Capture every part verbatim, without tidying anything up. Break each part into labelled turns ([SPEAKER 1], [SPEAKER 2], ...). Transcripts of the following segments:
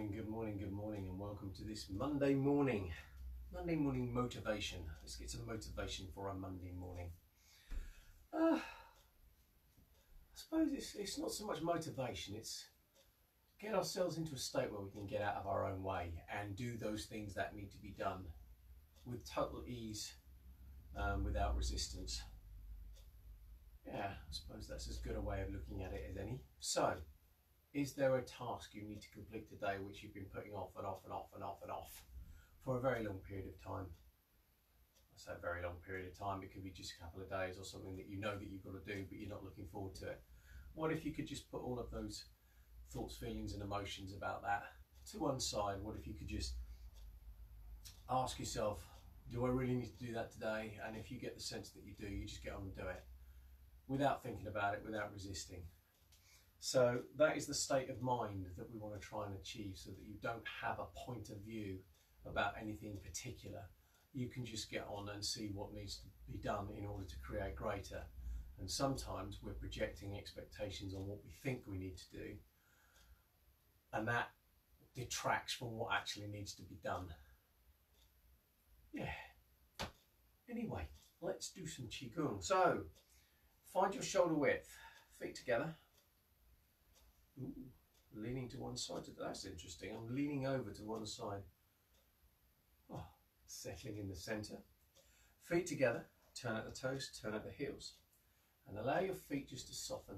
[SPEAKER 1] morning, good morning, good morning, and welcome to this Monday morning. Monday morning motivation. Let's get some motivation for a Monday morning. Uh, I suppose it's, it's not so much motivation, it's get ourselves into a state where we can get out of our own way and do those things that need to be done with total ease, um, without resistance. Yeah, I suppose that's as good a way of looking at it as any. So, is there a task you need to complete today which you've been putting off and off and off and off and off for a very long period of time? I say a very long period of time, it could be just a couple of days or something that you know that you've got to do but you're not looking forward to it. What if you could just put all of those thoughts, feelings and emotions about that to one side? What if you could just ask yourself, do I really need to do that today? And if you get the sense that you do, you just get on and do it without thinking about it, without resisting. So that is the state of mind that we want to try and achieve, so that you don't have a point of view about anything particular. You can just get on and see what needs to be done in order to create greater. And sometimes we're projecting expectations on what we think we need to do, and that detracts from what actually needs to be done. Yeah. Anyway, let's do some Chi Gung. So, find your shoulder width, feet together. Ooh, leaning to one side. That's interesting. I'm leaning over to one side. Oh, settling in the center. Feet together. Turn at the toes, turn at the heels. And allow your feet just to soften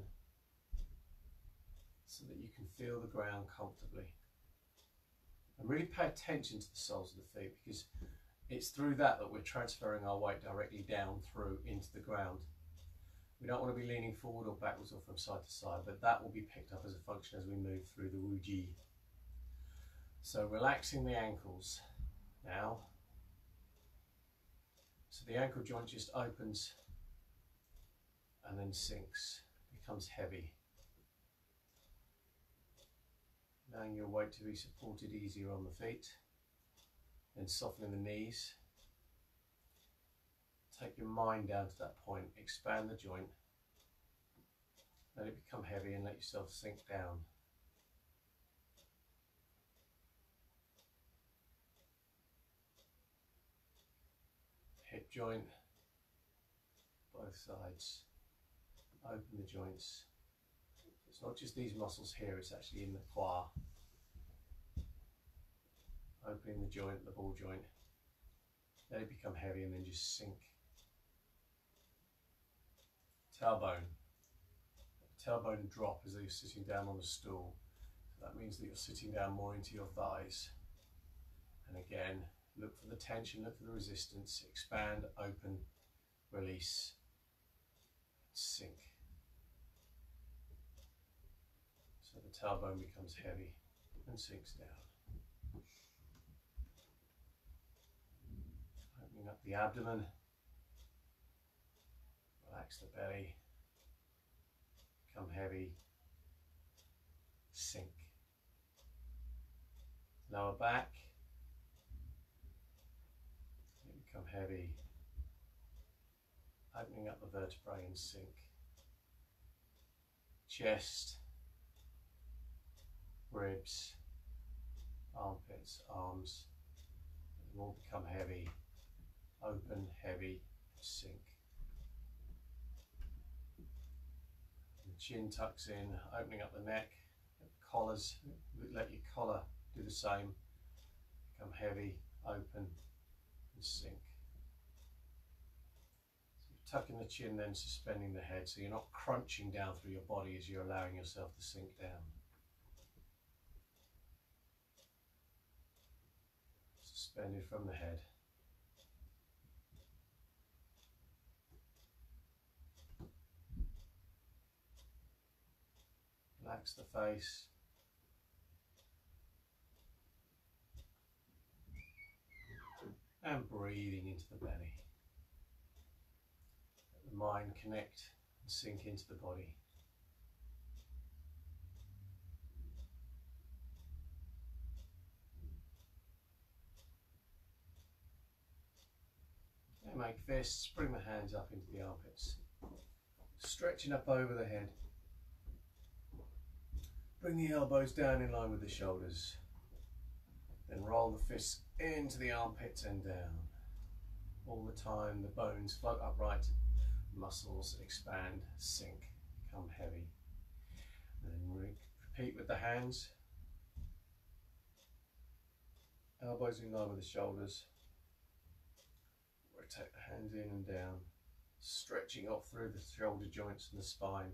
[SPEAKER 1] so that you can feel the ground comfortably. And really pay attention to the soles of the feet, because it's through that that we're transferring our weight directly down through into the ground. We don't want to be leaning forward or backwards or from side to side, but that will be picked up as a function as we move through the Wu Ji. So relaxing the ankles now. So the ankle joint just opens and then sinks, becomes heavy. Allowing your weight to be supported easier on the feet. Then softening the knees. Take your mind down to that point, expand the joint, let it become heavy and let yourself sink down. Hip joint, both sides, open the joints. It's not just these muscles here, it's actually in the quad. Opening the joint, the ball joint, let it become heavy and then just sink. Tailbone. Tailbone drop as though you're sitting down on a stool. So that means that you're sitting down more into your thighs. And again, look for the tension, look for the resistance. Expand, open, release, sink. So the tailbone becomes heavy and sinks down. Opening up the abdomen. Relax the belly, become heavy, sink. Lower back, become heavy, opening up the vertebrae and sink. Chest, ribs, armpits, arms, they all become heavy, open, heavy, sink. Chin tucks in, opening up the neck, collars, let your collar do the same, become heavy, open and sink. So you're tucking the chin, then suspending the head, so you're not crunching down through your body as you're allowing yourself to sink down. Suspended from the head. Relax the face. And breathing into the belly. Let the mind connect and sink into the body. Okay, make fists, bring the hands up into the armpits. Stretching up over the head. Bring the elbows down in line with the shoulders. Then roll the fists into the armpits and down. All the time the bones float upright, muscles expand, sink, become heavy. And then re repeat with the hands. Elbows in line with the shoulders. Rotate the hands in and down, stretching off through the shoulder joints and the spine.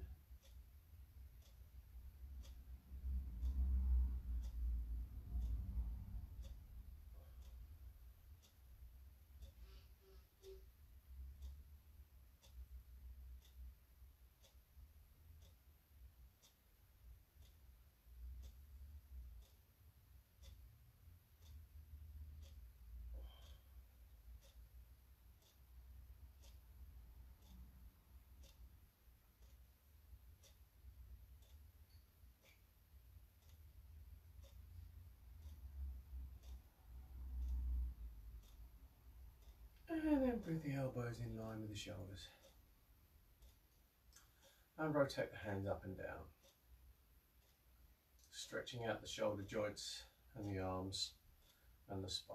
[SPEAKER 1] And then bring the elbows in line with the shoulders. And rotate the hands up and down. Stretching out the shoulder joints and the arms and the spine.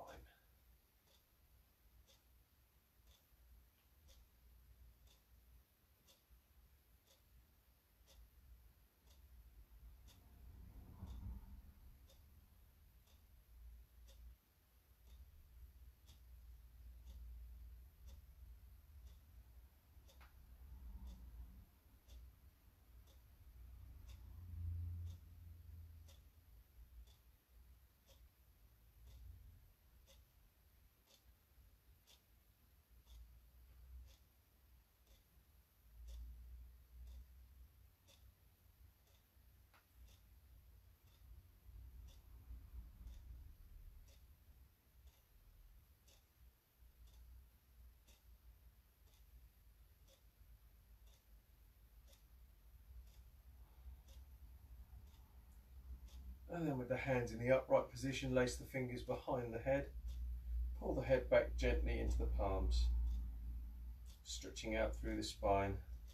[SPEAKER 1] And then with the hands in the upright position, lace the fingers behind the head. Pull the head back gently into the palms. Stretching out through the spine.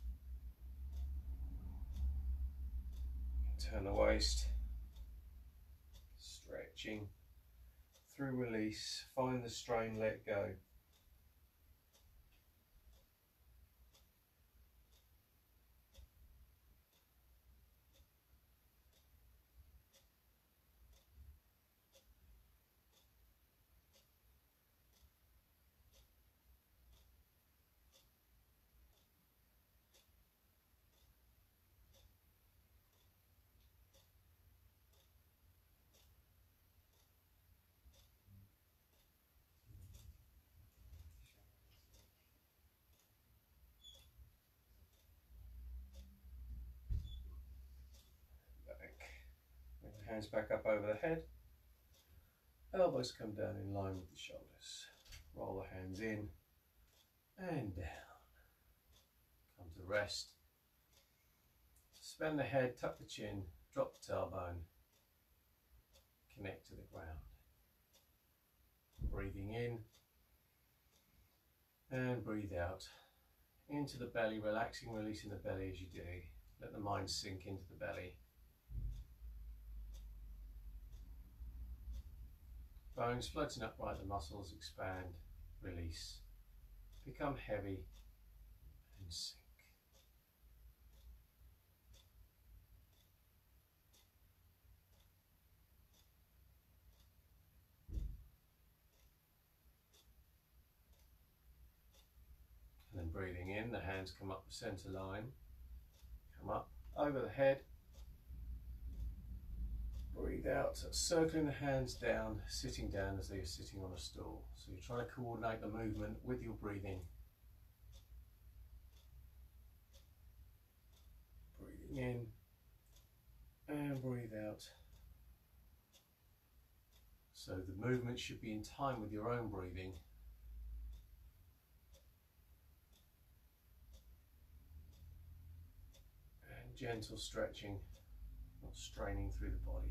[SPEAKER 1] Turn the waist. Stretching. Through release. Find the strain, let go. Hands back up over the head. Elbows come down in line with the shoulders. Roll the hands in and down. Come to rest. Suspend the head, tuck the chin, drop the tailbone. Connect to the ground. Breathing in and breathe out. Into the belly, relaxing, releasing the belly as you do. Let the mind sink into the belly. Bones floating upright, the muscles expand, release, become heavy and sink. And then breathing in, the hands come up the center line, come up over the head. Breathe out, circling the hands down, sitting down as though you're sitting on a stool. So you're trying to coordinate the movement with your breathing. Breathing in and breathe out. So the movement should be in time with your own breathing. And gentle stretching, not straining through the body.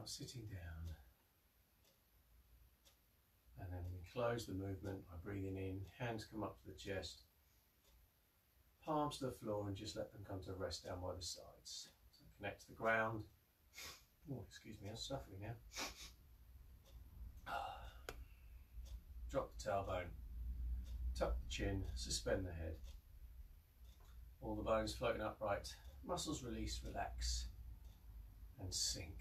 [SPEAKER 1] out, sitting down. And then we close the movement by breathing in, hands come up to the chest, palms to the floor, and just let them come to rest down by the sides. So connect to the ground. Oh, excuse me, I'm suffering now. Drop the tailbone, tuck the chin, suspend the head. All the bones floating upright, muscles release, relax, and sink.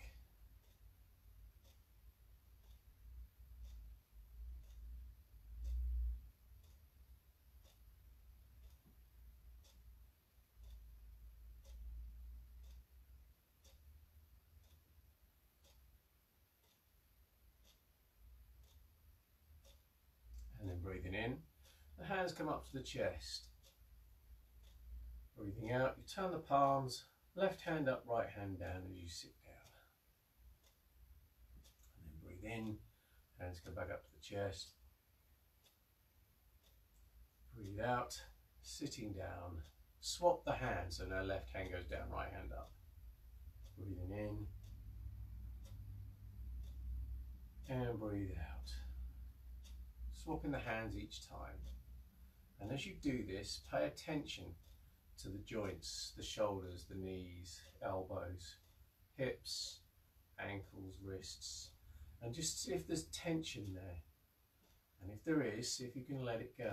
[SPEAKER 1] And then breathing in, the hands come up to the chest. Breathing out, you turn the palms, left hand up, right hand down as you sit down. And then breathe in, hands come back up to the chest. Breathe out, sitting down. Swap the hands, so now left hand goes down, right hand up. Breathing in, and breathe out. Swapping the hands each time. And as you do this, pay attention to the joints, the shoulders, the knees, elbows, hips, ankles, wrists, and just see if there's tension there. And if there is, see if you can let it go.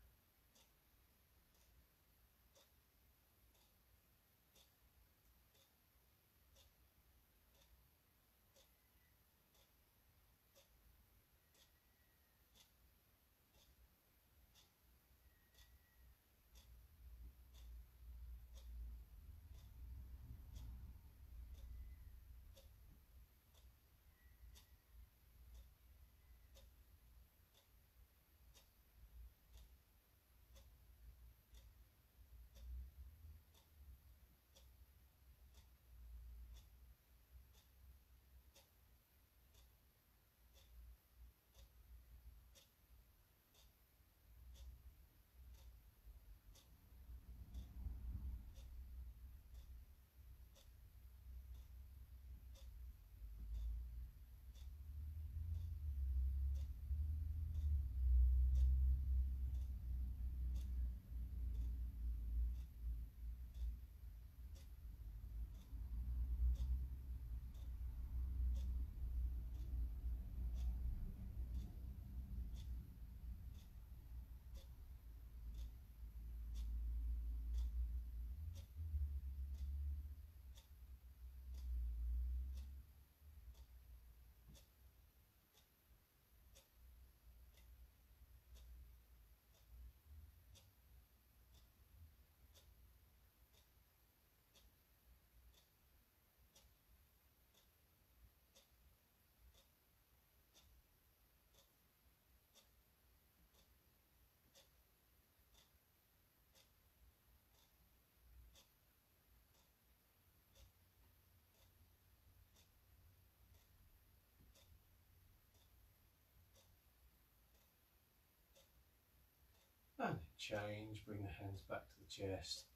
[SPEAKER 1] And change, bring the hands back to the chest.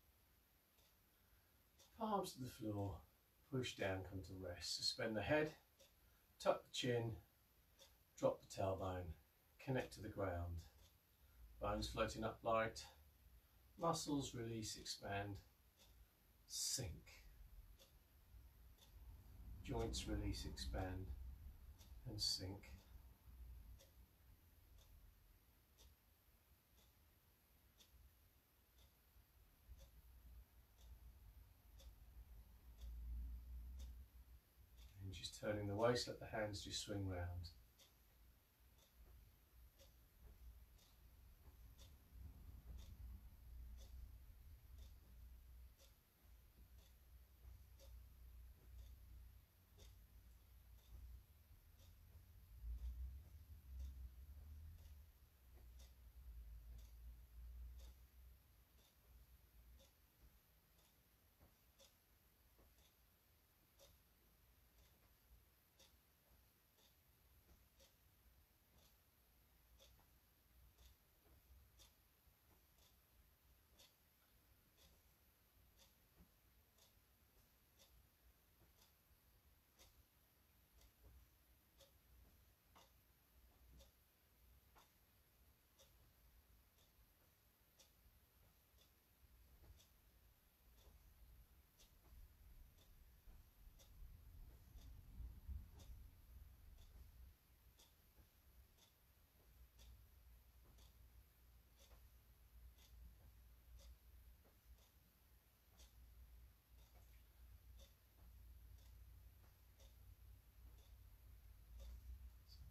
[SPEAKER 1] Palms to the floor, push down, come to rest. Suspend the head, tuck the chin, drop the tailbone, connect to the ground. Bones floating upright, muscles release, expand, sink. Joints release, expand, and sink. And just turning the waist, let the hands just swing round.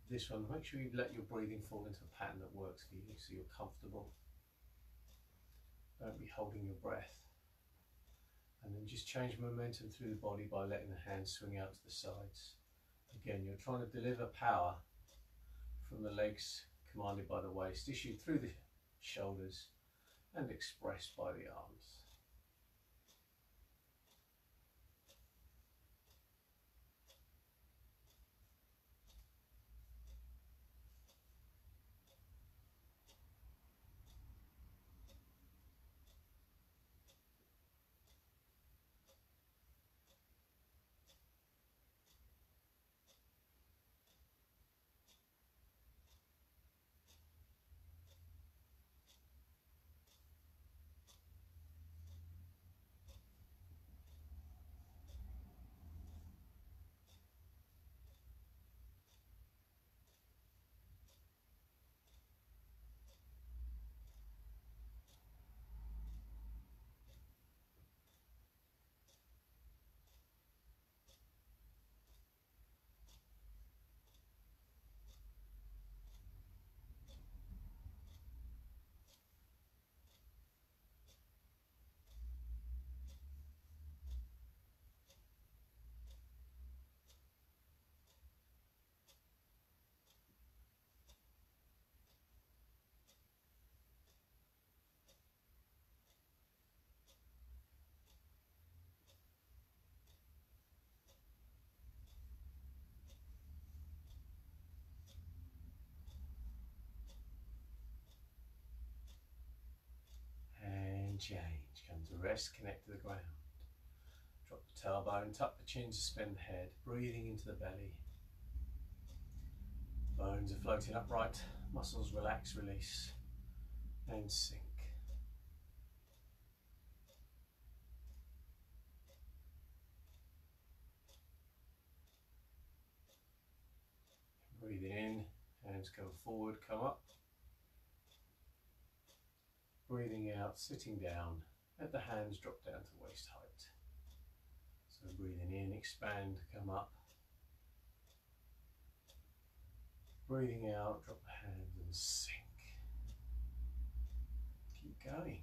[SPEAKER 1] this one, make sure you let your breathing fall into a pattern that works for you so you're comfortable. Don't be holding your breath. And then just change momentum through the body by letting the hands swing out to the sides. Again, you're trying to deliver power from the legs commanded by the waist, issued through the shoulders and expressed by the arms. Change, come to rest, connect to the ground. Drop the tailbone, tuck the chin, suspend the head, breathing into the belly. Bones are floating upright, muscles relax, release, and sink. Breathing in, hands go forward, come up. Breathing out, sitting down, let the hands drop down to waist height. So breathing in, expand, come up. Breathing out, drop the hands and sink. Keep going.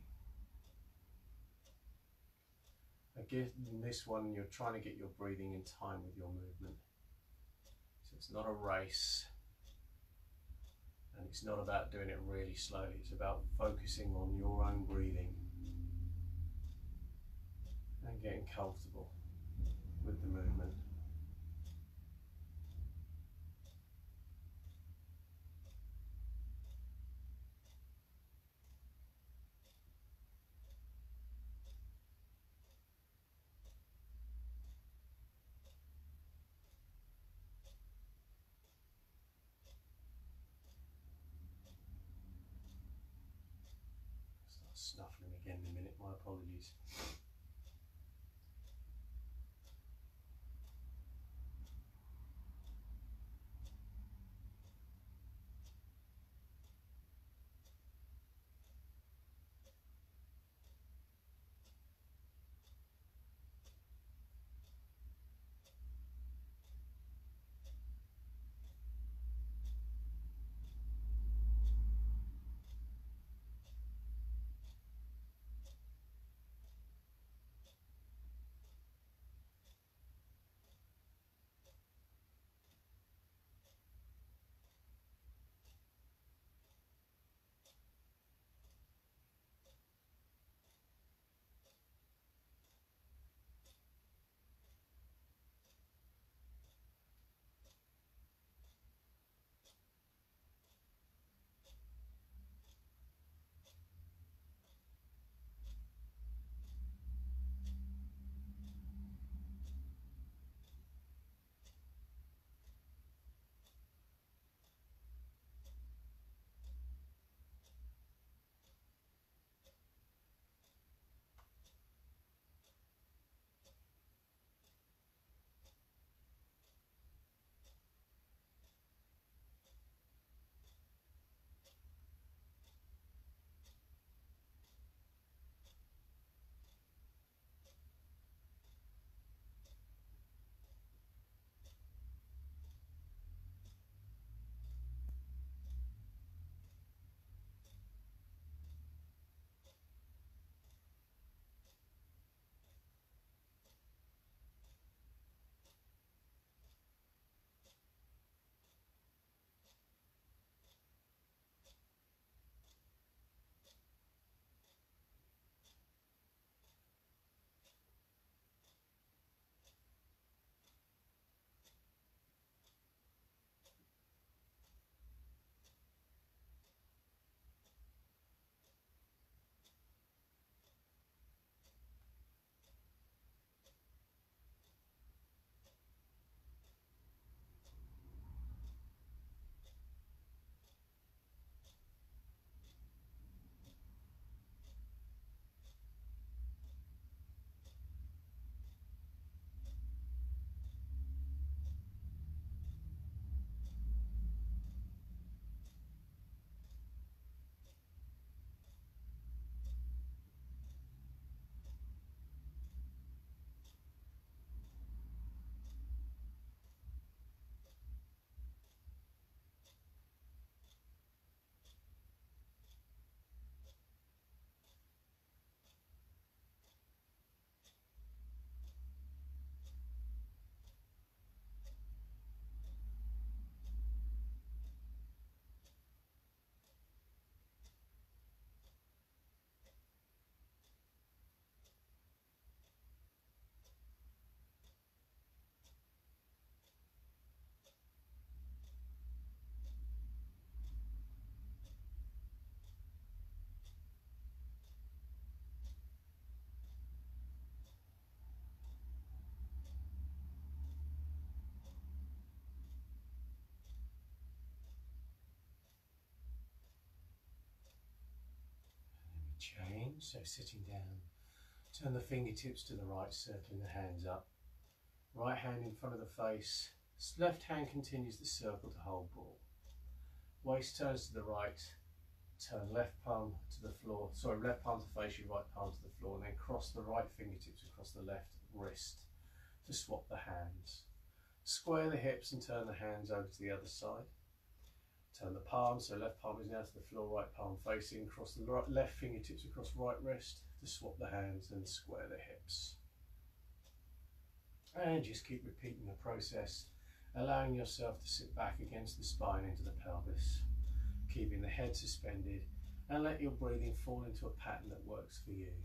[SPEAKER 1] Again, in this one, you're trying to get your breathing in time with your movement. So it's not a race. And it's not about doing it really slowly, it's about focusing on your own breathing and getting comfortable with the movement. Start snuffling again in a minute, my apologies. change. So sitting down, turn the fingertips to the right, circling the hands up. Right hand in front of the face. Left hand continues the circle to hold ball. Waist turns to the right. Turn left palm to the floor. Sorry, left palm to face your right palm to the floor, and then cross the right fingertips across the left wrist to swap the hands. Square the hips and turn the hands over to the other side. Turn the palm, so left palm is now to the floor, right palm facing. Cross the right, left fingertips across right wrist to swap the hands and square the hips. And just keep repeating the process, allowing yourself to sit back against the spine into the pelvis, keeping the head suspended, and let your breathing fall into a pattern that works for you.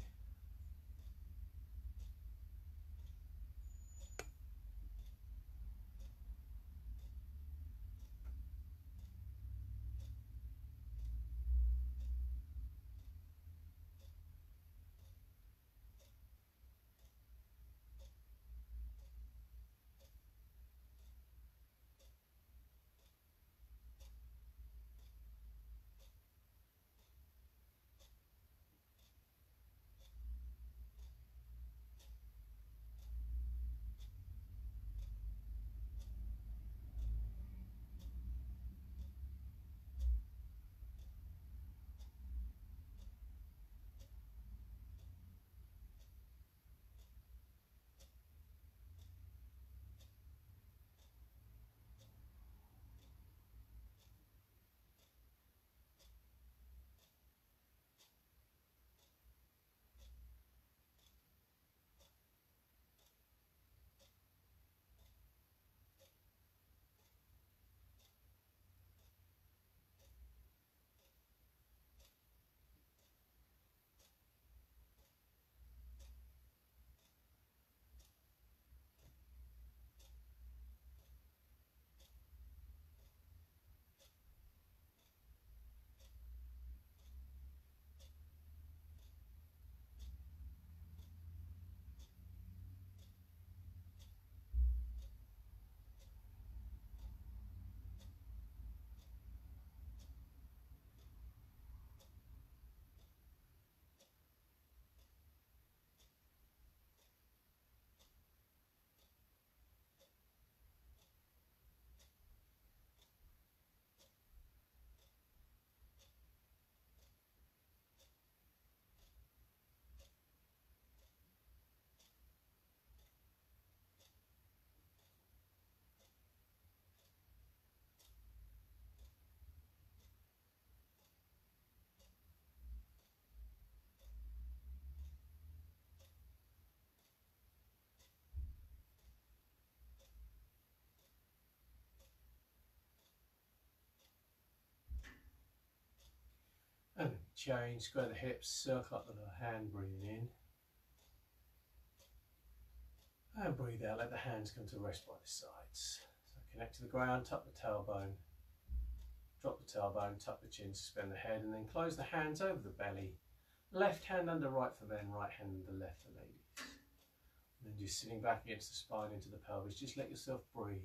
[SPEAKER 1] And change, square the hips, circle up with the hand, breathing in. And breathe out, let the hands come to rest by the sides. So connect to the ground, tuck the tailbone, drop the tailbone, tuck the chin, suspend the head, and then close the hands over the belly. Left hand under right for men, right hand under left for ladies. And then just sitting back against the spine into the pelvis, just let yourself breathe.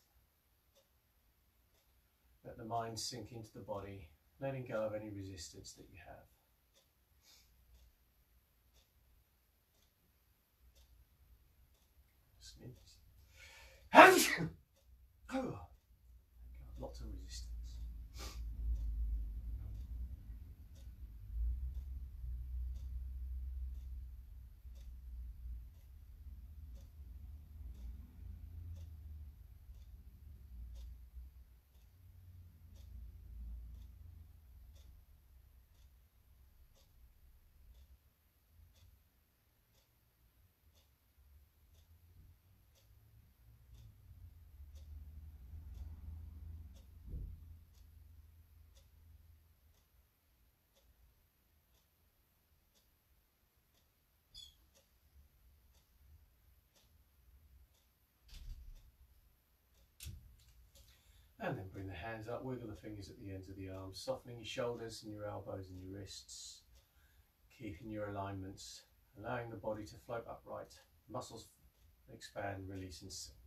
[SPEAKER 1] Let the mind sink into the body, letting go of any resistance that you have. Sneeze. Oh, lots of resistance. And then bring the hands up, wiggle the fingers at the ends of the arms, softening your shoulders and your elbows and your wrists, keeping your alignments, allowing the body to float upright, muscles expand, release and sink.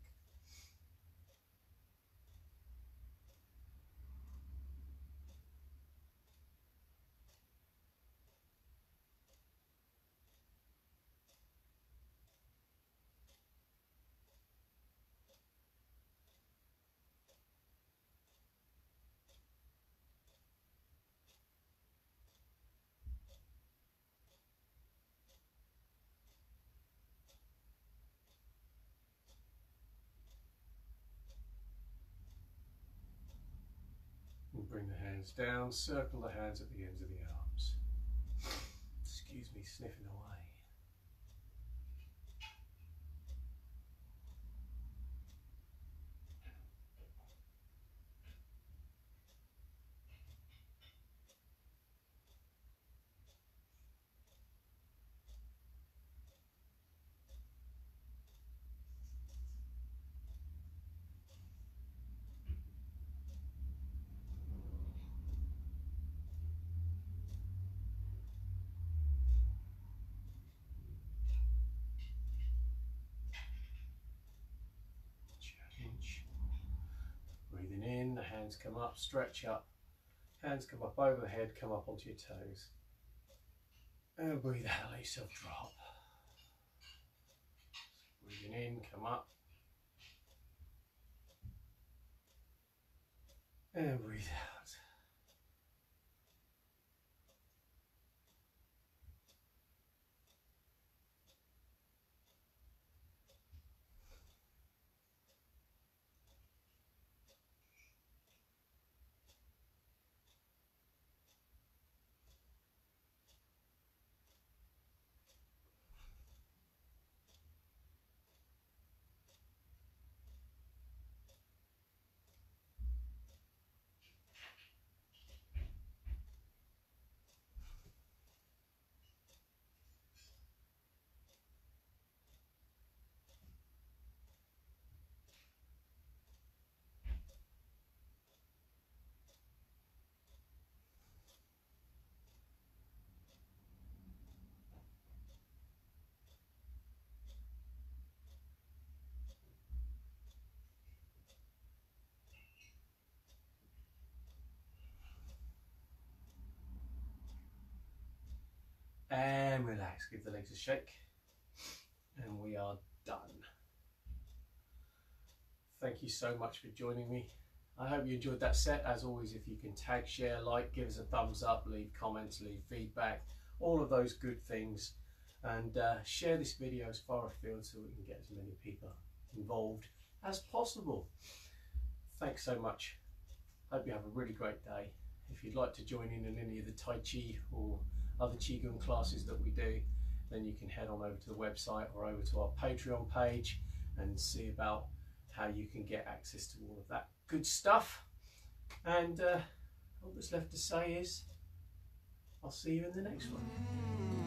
[SPEAKER 1] And bring the hands down, circle the hands at the ends of the arms. Excuse me, sniffing away. Change. Breathing in, the hands come up, stretch up. Hands come up over the head, come up onto your toes. And breathe out, let yourself drop. Breathing in, come up. And breathe out. And relax, give the legs a shake. And we are done. Thank you so much for joining me. I hope you enjoyed that set. As always, if you can tag, share, like, give us a thumbs up, leave comments, leave feedback, all of those good things. And uh, share this video as far afield so we can get as many people involved as possible. Thanks so much. Hope you have a really great day. If you'd like to join in in any of the Tai Chi or other Chi Gung classes that we do, then you can head on over to the website or over to our Patreon page and see about how you can get access to all of that good stuff. And uh, all that's left to say is I'll see you in the next one.